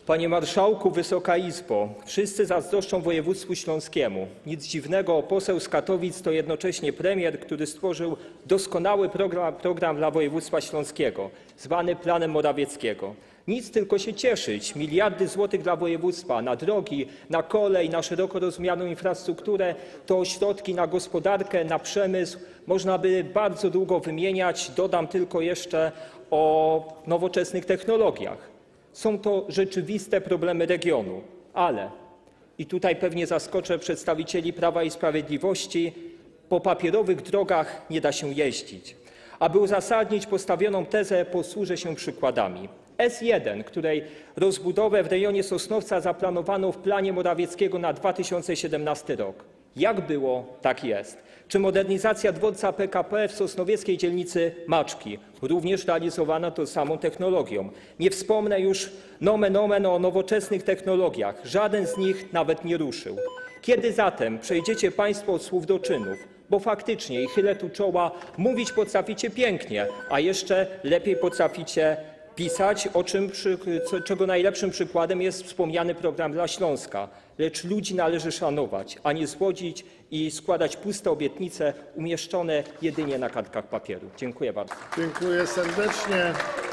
Panie Marszałku, Wysoka Izbo! Wszyscy zazdroszczą województwu śląskiemu. Nic dziwnego, poseł z Katowic to jednocześnie premier, który stworzył doskonały program dla województwa śląskiego, zwany Planem Morawieckiego. Nic, tylko się cieszyć. Miliardy złotych dla województwa na drogi, na kolej, na szeroko rozumianą infrastrukturę to środki na gospodarkę, na przemysł. Można by bardzo długo wymieniać. Dodam tylko jeszcze o nowoczesnych technologiach. Są to rzeczywiste problemy regionu, ale i tutaj pewnie zaskoczę przedstawicieli Prawa i Sprawiedliwości, po papierowych drogach nie da się jeździć. Aby uzasadnić postawioną tezę, posłużę się przykładami. S1, której rozbudowę w rejonie Sosnowca zaplanowano w planie Morawieckiego na 2017 rok. Jak było, tak jest. Czy modernizacja dworca PKP w sosnowieckiej dzielnicy Maczki, również realizowana tą samą technologią. Nie wspomnę już nomen omen o nowoczesnych technologiach. Żaden z nich nawet nie ruszył. Kiedy zatem przejdziecie Państwo od słów do czynów? Bo faktycznie, i chylę tu czoła, mówić potraficie pięknie, a jeszcze lepiej potraficie pisać, czego najlepszym przykładem jest wspomniany program dla Śląska. Lecz ludzi należy szanować, a nie zwodzić i składać puste obietnice umieszczone jedynie na kartkach papieru. Dziękuję bardzo. Dziękuję serdecznie.